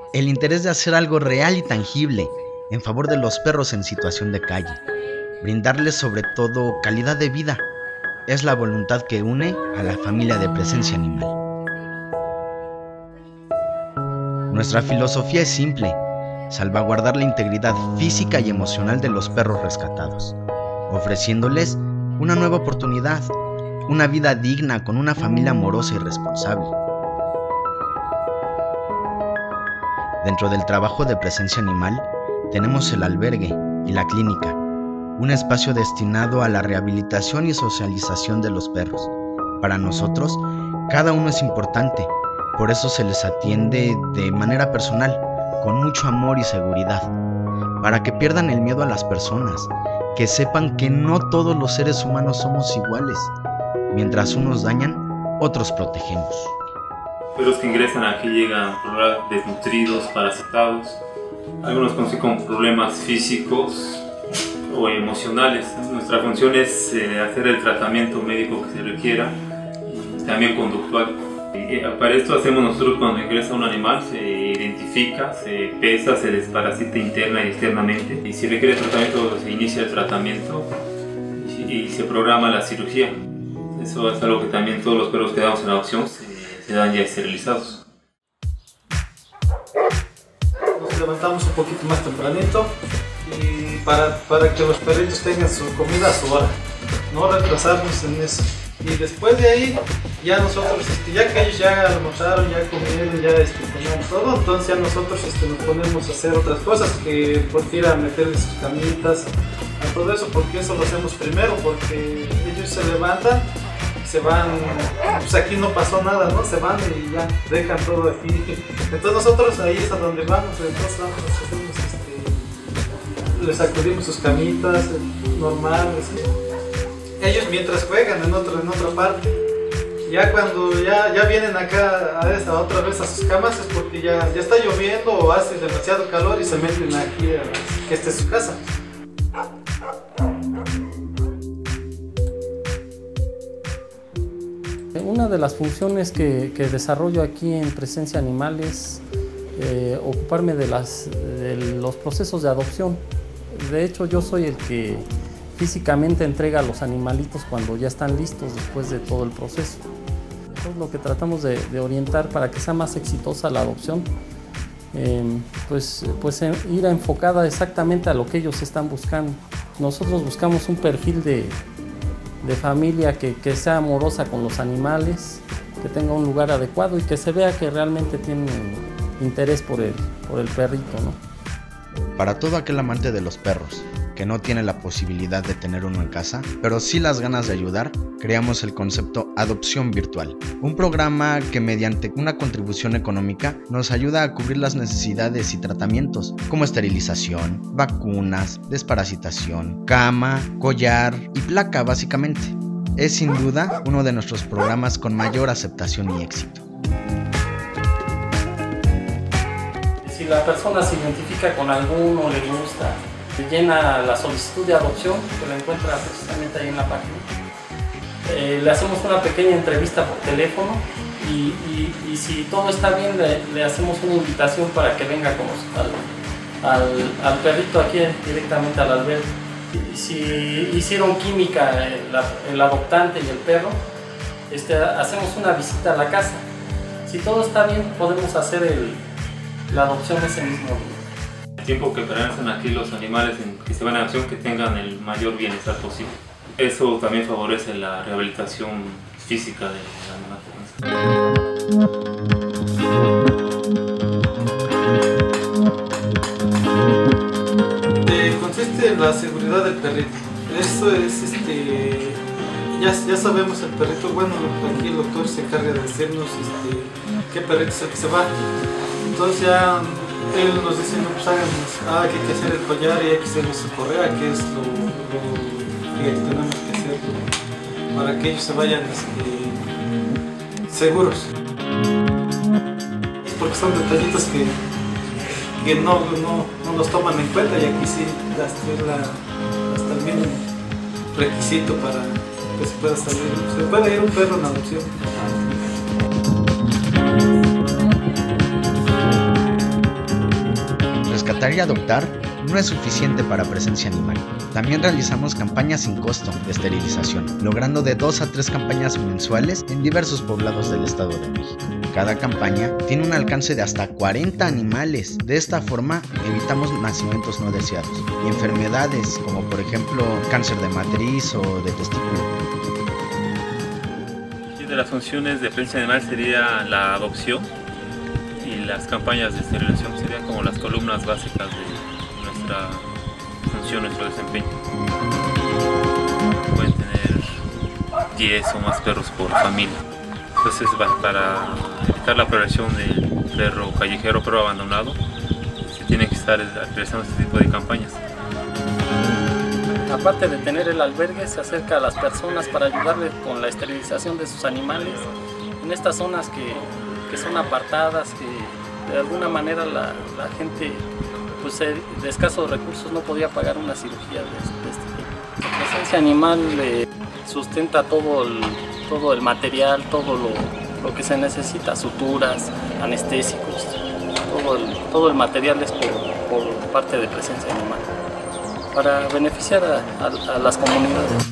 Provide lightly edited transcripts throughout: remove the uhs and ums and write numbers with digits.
el interés de hacer algo real y tangible en favor de los perros en situación de calle, brindarles sobre todo calidad de vida, es la voluntad que une a la familia de Presencia Animal. Nuestra filosofía es simple: salvaguardar la integridad física y emocional de los perros rescatados, ofreciéndoles una nueva oportunidad, una vida digna con una familia amorosa y responsable. Dentro del trabajo de Presencia Animal tenemos el albergue y la clínica, un espacio destinado a la rehabilitación y socialización de los perros. Para nosotros, cada uno es importante, por eso se les atiende de manera personal, con mucho amor y seguridad, para que pierdan el miedo a las personas, que sepan que no todos los seres humanos somos iguales. Mientras unos dañan, otros protegemos. Perros que ingresan aquí llegan desnutridos, parasitados, algunos con problemas físicos o emocionales. Nuestra función es hacer el tratamiento médico que se requiera y también conductual. Para esto hacemos nosotros: cuando ingresa un animal, se identifica, se pesa, se desparasita interna y externamente, y si requiere tratamiento se inicia el tratamiento y se programa la cirugía. Eso es algo que también todos los perros que damos en adopción se dan ya esterilizados. Nos levantamos un poquito más tempranito y para que los perritos tengan su comida a su hora, no retrasarnos en eso. Y después de ahí, ya nosotros, ya que ellos ya almorzaron, ya comieron, ya comemos todo, entonces ya nosotros nos ponemos a hacer otras cosas, que por ir a meterles sus camitas, a todo eso, porque eso lo hacemos primero, porque ellos se levantan, se van, pues aquí no pasó nada, ¿no? Se van y ya dejan todo aquí. Entonces nosotros ahí es a donde vamos, entonces les sacudimos sus camitas, normales. Ellos mientras juegan en otra parte, ya cuando ya vienen acá otra vez a sus camas, es porque ya está lloviendo o hace demasiado calor y se meten aquí que esta es su casa. Una de las funciones que desarrollo aquí en Presencia Animal es ocuparme de los procesos de adopción. De hecho, yo soy el que físicamente entrega a los animalitos cuando ya están listos después de todo el proceso. Entonces, lo que tratamos de orientar para que sea más exitosa la adopción, pues ir enfocada exactamente a lo que ellos están buscando. Nosotros buscamos un perfil de familia que sea amorosa con los animales, que tenga un lugar adecuado y que se vea que realmente tienen interés por el perrito, ¿no? Para todo aquel amante de los perros que no tiene la posibilidad de tener uno en casa, pero sí las ganas de ayudar, creamos el concepto Adopción Virtual, un programa que mediante una contribución económica nos ayuda a cubrir las necesidades y tratamientos como esterilización, vacunas, desparasitación, cama, collar y placa básicamente. Es sin duda uno de nuestros programas con mayor aceptación y éxito. Si la persona se identifica con alguno, le gusta, llena la solicitud de adopción, que la encuentra precisamente ahí en la página. Le hacemos una pequeña entrevista por teléfono y si todo está bien, le hacemos una invitación para que venga con al perrito aquí directamente al albergue. Si hicieron química el adoptante y el perro, hacemos una visita a la casa. Si todo está bien, podemos hacer la adopción ese mismo día. El tiempo que permanecen aquí los animales que se van a adopción, que tengan el mayor bienestar posible. Eso también favorece la rehabilitación física del animal. Consiste en la seguridad del perrito. Eso es ya sabemos el perrito, bueno, aquí el doctor se encarga de decirnos qué perrito es el que se va. Entonces ya él nos dice: no, pues háganos, que hay que hacer el collar y hay que hacer su correa, que es lo que tenemos que hacer para que ellos se vayan seguros. Porque son detallitos que no los toman en cuenta, y aquí sí hasta el mínimo requisito para que se pueda ir un perro en adopción. Adoptar y adoptar no es suficiente para Presencia Animal. También realizamos campañas sin costo de esterilización, logrando de 2 a 3 campañas mensuales en diversos poblados del Estado de México. Cada campaña tiene un alcance de hasta 40 animales. De esta forma evitamos nacimientos no deseados y enfermedades como por ejemplo cáncer de matriz o de testículo. De las funciones de Presencia Animal sería la adopción y las campañas de esterilización serían como las columnas básicas de nuestra función, nuestro desempeño. Pueden tener 10 o más perros por familia. Entonces, para evitar la progresión del perro callejero, perro abandonado, se tiene que estar realizando este tipo de campañas. Aparte de tener el albergue, se acerca a las personas para ayudarles con la esterilización de sus animales en estas zonas que son apartadas, que de alguna manera la gente pues, de escasos recursos no podía pagar una cirugía de este tipo. La Presencia Animal sustenta todo el material, todo lo que se necesita, suturas, anestésicos, todo el material es por parte de Presencia Animal, para beneficiar a las comunidades.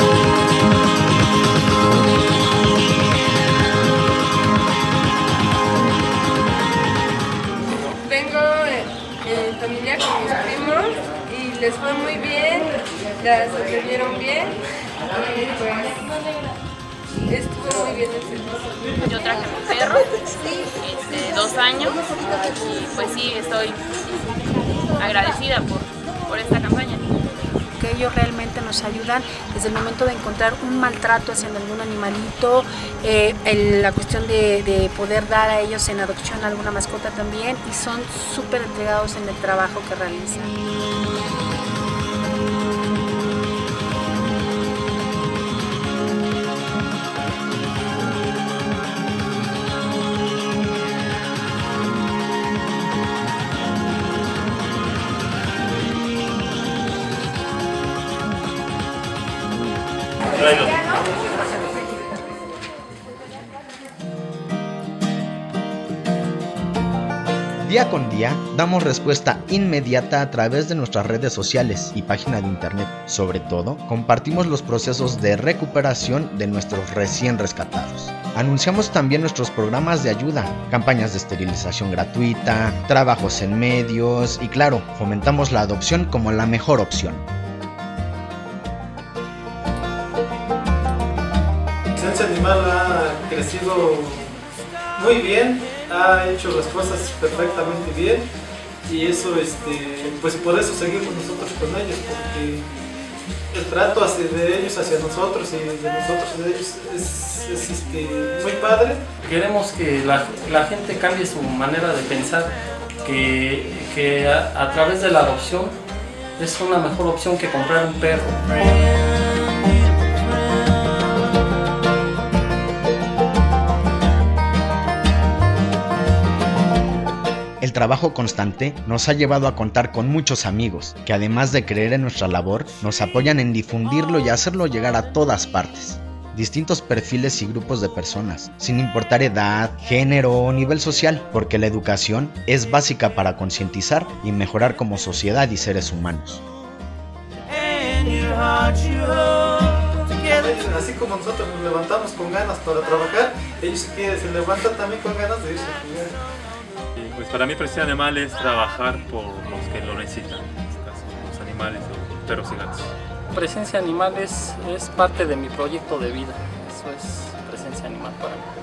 Vengo en familia con mis primos y les fue muy bien, las atendieron bien y pues estuvo muy bien el servicio. Yo traje un perro, 2 años, y pues sí, estoy agradecida por esta campaña. Que ellos realmente nos ayudan desde el momento de encontrar un maltrato hacia algún animalito, la cuestión de poder dar a ellos en adopción alguna mascota también, y son súper entregados en el trabajo que realizan. Día con día damos respuesta inmediata a través de nuestras redes sociales y página de internet. Sobre todo, compartimos los procesos de recuperación de nuestros recién rescatados. Anunciamos también nuestros programas de ayuda, campañas de esterilización gratuita, trabajos en medios y claro, fomentamos la adopción como la mejor opción. Presencia Animal ha crecido muy bien, ha hecho las cosas perfectamente bien y eso, pues por eso seguimos nosotros con ellos, porque el trato de ellos hacia nosotros y de nosotros de ellos es muy padre. Queremos que la gente cambie su manera de pensar, que a través de la adopción es una mejor opción que comprar un perro. El trabajo constante nos ha llevado a contar con muchos amigos que además de creer en nuestra labor, nos apoyan en difundirlo y hacerlo llegar a todas partes. Distintos perfiles y grupos de personas, sin importar edad, género o nivel social, porque la educación es básica para concientizar y mejorar como sociedad y seres humanos. Así como nosotros nos levantamos con ganas para trabajar, ellos se levantan también con ganas de irse a jugar. Pues para mí Presencia Animal es trabajar por los que lo necesitan, en este caso, los animales, los perros y gatos. Presencia Animal es parte de mi proyecto de vida, eso es Presencia Animal para mí.